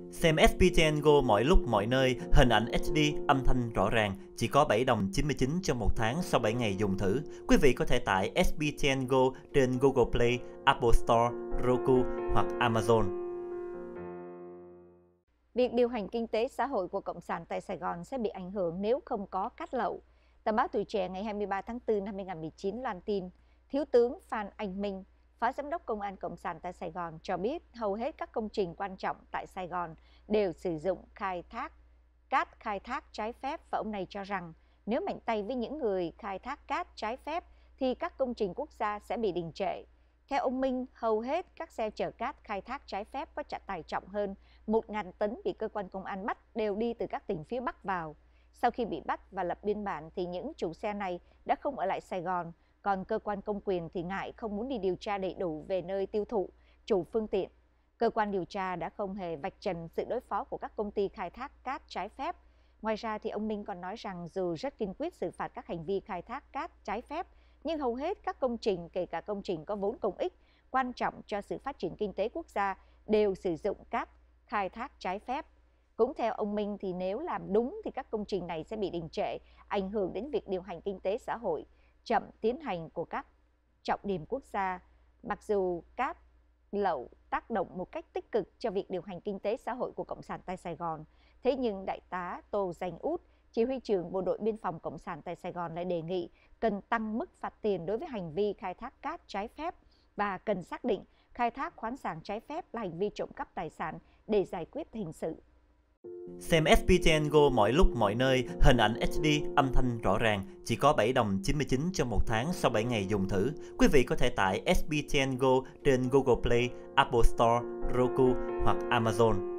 Xem SBTN Go mọi lúc mọi nơi, hình ảnh HD, âm thanh rõ ràng, chỉ có 7 đồng 99 cho một tháng sau 7 ngày dùng thử. Quý vị có thể tải SBTN Go trên Google Play, Apple Store, Roku hoặc Amazon. Việc điều hành kinh tế xã hội của Cộng sản tại Sài Gòn sẽ bị ảnh hưởng nếu không có cát lậu. Tờ báo Tuổi Trẻ ngày 23 tháng 4 năm 2019 loan tin, Thiếu tướng Phan Anh Minh, Phó Giám đốc Công an Cộng sản tại Sài Gòn cho biết hầu hết các công trình quan trọng tại Sài Gòn đều sử dụng cát khai thác trái phép, và ông này cho rằng nếu mạnh tay với những người khai thác cát trái phép thì các công trình quốc gia sẽ bị đình trệ. Theo ông Minh, hầu hết các xe chở cát khai thác trái phép có tải trọng hơn 1.000 tấn bị cơ quan công an bắt đều đi từ các tỉnh phía Bắc vào. Sau khi bị bắt và lập biên bản thì những chủ xe này đã không ở lại Sài Gòn, còn cơ quan công quyền thì ngại không muốn đi điều tra đầy đủ về nơi tiêu thụ, chủ phương tiện. Cơ quan điều tra đã không hề vạch trần sự đối phó của các công ty khai thác cát trái phép. Ngoài ra thì ông Minh còn nói rằng dù rất kiên quyết xử phạt các hành vi khai thác cát trái phép, nhưng hầu hết các công trình, kể cả công trình có vốn công ích, quan trọng cho sự phát triển kinh tế quốc gia, đều sử dụng cát khai thác trái phép. Cũng theo ông Minh thì nếu làm đúng thì các công trình này sẽ bị đình trệ, ảnh hưởng đến việc điều hành kinh tế xã hội, chậm tiến hành của các trọng điểm quốc gia. Mặc dù cát lậu tác động một cách tích cực cho việc điều hành kinh tế xã hội của Cộng sản tại Sài Gòn, thế nhưng Đại tá Tô Danh Út, Chỉ huy trưởng Bộ đội Biên phòng Cộng sản tại Sài Gòn lại đề nghị cần tăng mức phạt tiền đối với hành vi khai thác cát trái phép và cần xác định khai thác khoáng sản trái phép là hành vi trộm cắp tài sản để giải quyết hình sự. Xem SBTN Go mọi lúc mọi nơi, hình ảnh HD, âm thanh rõ ràng, chỉ có 7 đồng 99 cho một tháng sau 7 ngày dùng thử. Quý vị có thể tải SBTN Go trên Google Play, Apple Store, Roku hoặc Amazon.